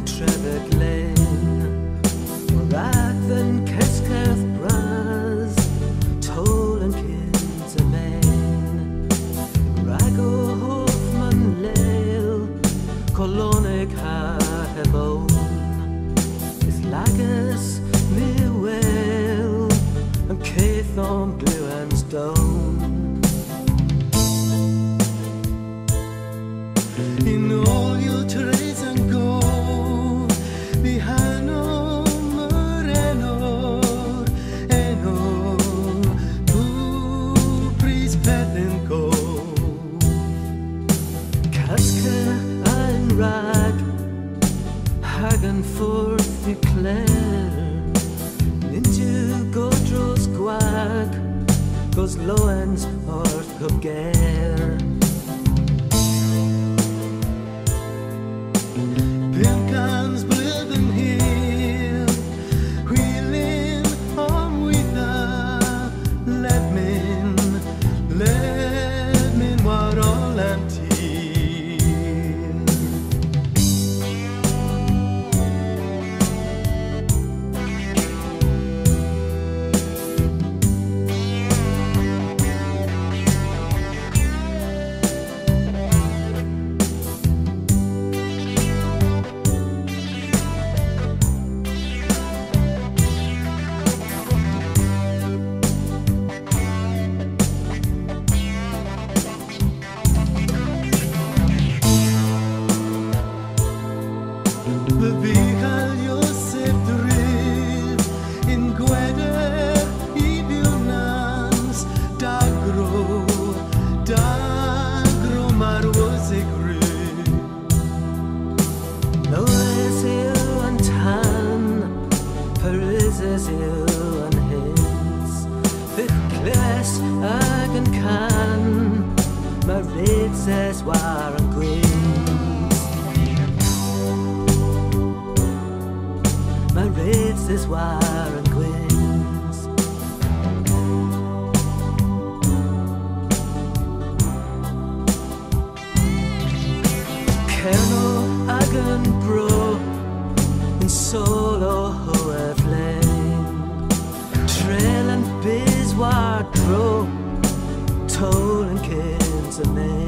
Trevor Glen, Rathan Kesketh Braz, Towl and Kynsa Men, Rago Hoffman Leil, Colonig Hahebon, Islagus Miwell, and Caithon Blue and Stone. In all your trades and gold, Bihano Morenor, Eno, Tu Pris Petenko, Kaske ein Rag, Hagen forth declare, Ninju Godros Gwag, Goes Loens Orth Gobger. Pilkans blöden heel, wheeling om witha, let min war all empty. Agen kan, maar weet zes waren gwins. Maar weet zes waren gwins. Kerno agen bro, in solo hoe flame. Trail and biz war dro, Towl and Kynsa Men.